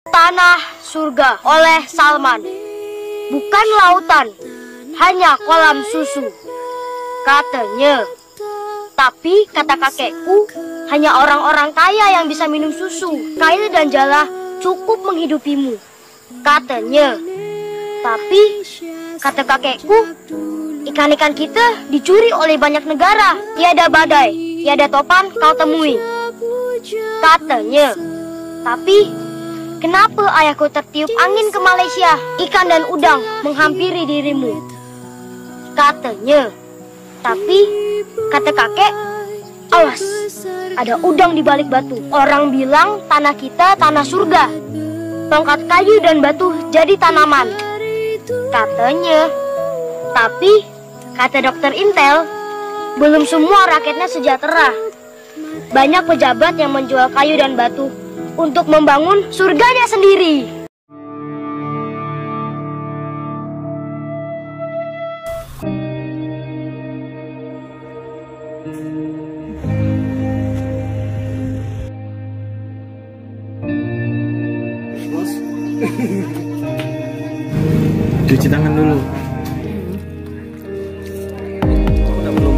Tanah Surga oleh Salman. Bukan lautan, hanya kolam susu, katanya. Tapi kata kakekku, hanya orang-orang kaya yang bisa minum susu. Kail dan jala cukup menghidupimu, katanya. Tapi kata kakekku, ikan-ikan kita dicuri oleh banyak negara. Tiada badai, tiada topan kau temui, katanya. Tapi kenapa ayahku tertiup angin ke Malaysia? Ikan dan udang menghampiri dirimu, katanya. Tapi kata kakek, awas, ada udang di balik batu. Orang bilang tanah kita tanah surga. Tongkat kayu dan batu jadi tanaman, katanya. Tapi kata dokter Intel, belum semua rakyatnya sejahtera. Banyak pejabat yang menjual kayu dan batu untuk membangun surganya sendiri. Cuci tangan dulu. Udah belum?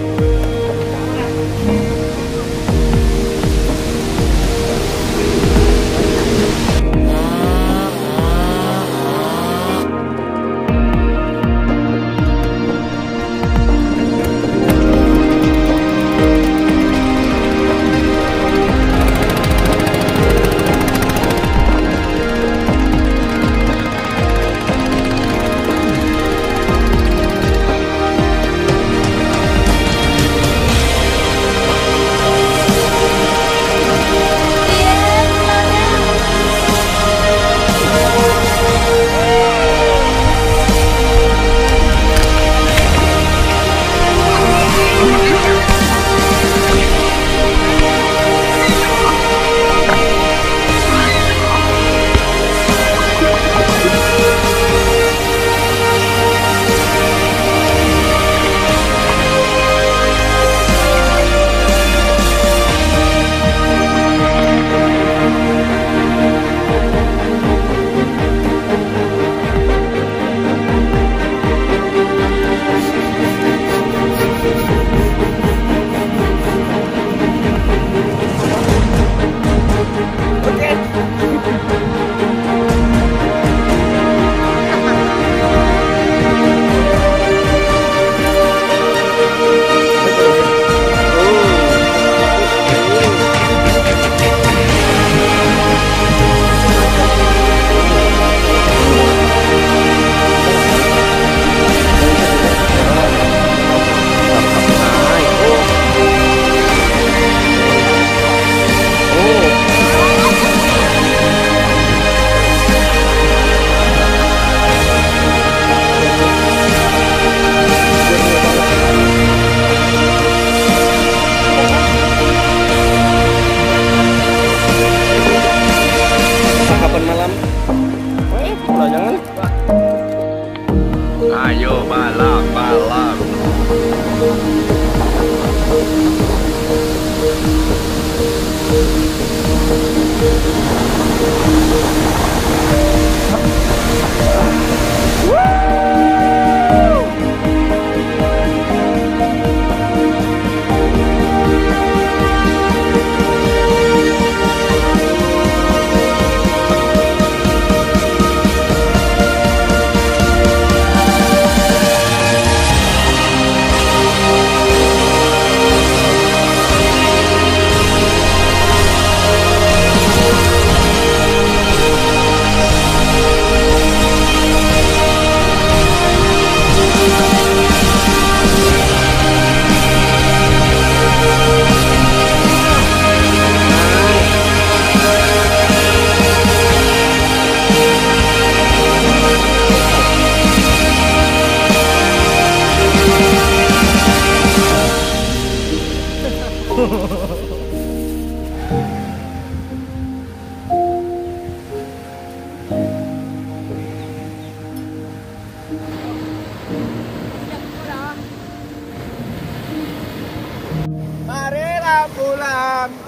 Ayo balap. Marilah pulang.